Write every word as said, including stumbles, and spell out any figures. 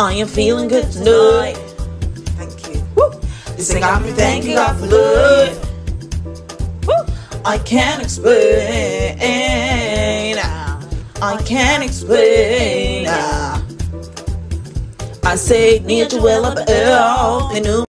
I am feeling good tonight. Thank you. Woo. This thing got me thanking God for love. Woo. I can't explain. I can't explain. I say, near to well up, oh, they knew.